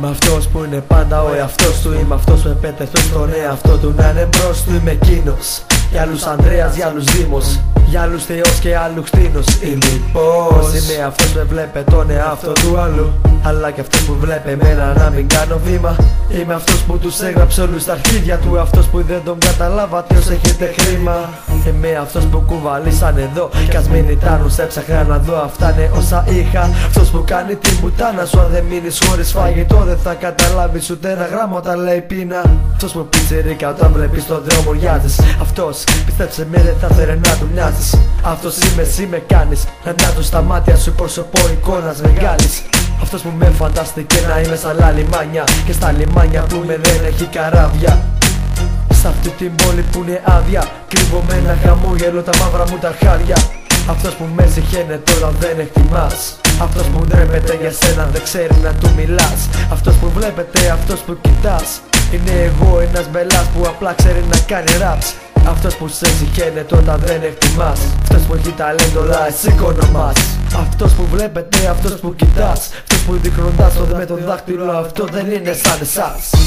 Είμαι αυτός που είναι πάντα ο εαυτός του. Είμαι αυτός που επέτρεψε στον εαυτό του να είναι μπρος του. Είμαι εκείνος, για άλλους Ανδρέας, για άλλους Δήμος, για άλλους Θεός και άλλους κτήνος. Είμαι πώς. Είμαι αυτός που βλέπε τον εαυτό του άλλου, αλλά και αυτός που βλέπει εμένα να μην κάνω βήμα. Είμαι αυτός που τους έγραψε όλους στα αρχίδια του. Αυτός που δεν τον καταλάβατε ως έχετε χρήμα. Είμαι αυτός που κουβαλήσαν εδώ, κι ας μην ήταν σε έψαχνα να δω. Αυτά είναι όσα είχα. Αυτός που κάνει τη μπουτάνα σου. Αν δεν μείνεις χωρίς φαγητό δεν θα καταλάβεις ούτε ένα γράμμα όταν λέει πείνα. Αυτός που πιτσιρίκα όταν βλέπεις στον δρόμο ριάζεις. Αυτός πίστεψε με δεν θα θέλει να του μοιάζεις. Αυτός είμαι εσύ με κάνεις να νιάζω στα μάτια σου πρόσωπο εικόνας μεγάλης. Αυτός που με φαντάστηκε να είμαι σαν άλλα λιμάνια, και στα λιμάνια που με δεν έχει καράβια. Σ' αυτή την πόλη που είναι άδεια, κρύβω με ένα χαμόγελο τα μαύρα μου τα χάρια. Αυτός που με συχαίνεται όταν δεν εκτιμάς. Αυτός που ντρέπεται για σένα δεν ξέρει να του μιλάς. Αυτός που βλέπετε, αυτός που κοιτάς. Είναι εγώ ένας μπελάς που απλά ξέρει να κάνει raps. Αυτός που σε συχαίνεται όταν δεν εκτιμάς. Αυτός που έχει ταλέντο αλλά εσύ οικονομάς. Αυτός που βλέπετε, αυτός που κοιτάς. Αυτός που δείχνοντας το με το δάχτυλο, αυτό δεν είναι σαν εσάς.